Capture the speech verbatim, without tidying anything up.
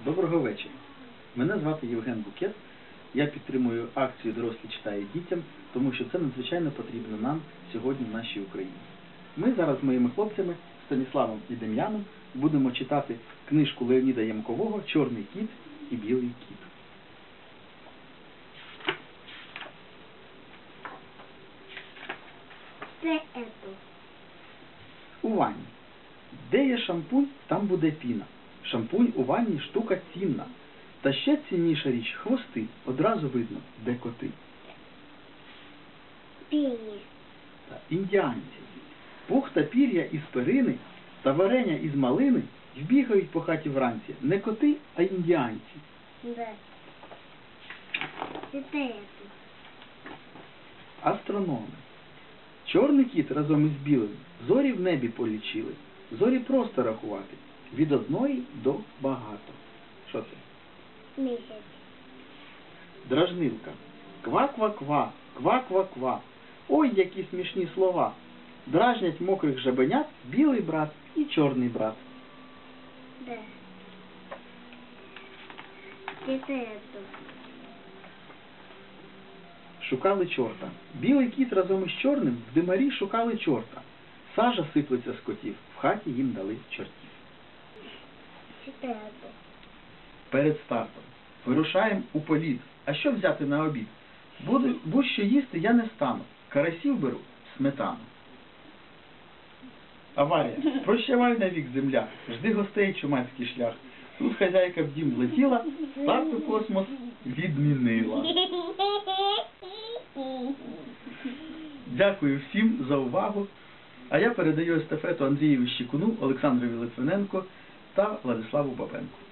Доброго вечора. Мене звати Євген Букет. Я підтримую акцію «Дорослі читають дітям», тому що це надзвичайно потрібно нам сьогодні в нашій Україні. Ми зараз з моїми хлопцями Станіславом і Дем'яном будемо читати книжку Леоніда Ємкового «Чорний кіт і білий кіт». Це ето. У ванні. Де є шампунь, там буде піна. Шампунь у ванні штука цінна. Та ще цінніша річ – хвости. Одразу видно, де коти. Піні. Та індіанці. Пух та пір'я із перини та варення із малини вбігають по хаті вранці. Не коти, а індіанці. Да. Це ето. Астрономи. Чорний кіт разом із білим зорі в небі полічили. Зорі просто рахувати. Від одної до багато. Що це? Місяць. Дражнилка. Ква-ква-ква, ква-ква-ква. Ой, які смішні слова. Дражнять мокрих жабенят білий брат і чорний брат. Да. Це ето. Шукали чорта. Білий кіт разом із чорним в димарі шукали чорта. Сажа сиплеться з котів. В хаті їм дали чортів. Це ето. Перед стартом. Вирушаємо у політ. А що взяти на обід? Буду, будь-що їсти я не стану. Карасів беру, сметану. Аварія. Прощавай навік, земля. Жди гостей, чумацький шлях. Тут хазяйка в дім влетіла, старт у космос відмінила. Дякую всім за увагу. А я передаю естафету Андрієві Щекуну, Олександрові Литвиненко та Владиславу Бабенку.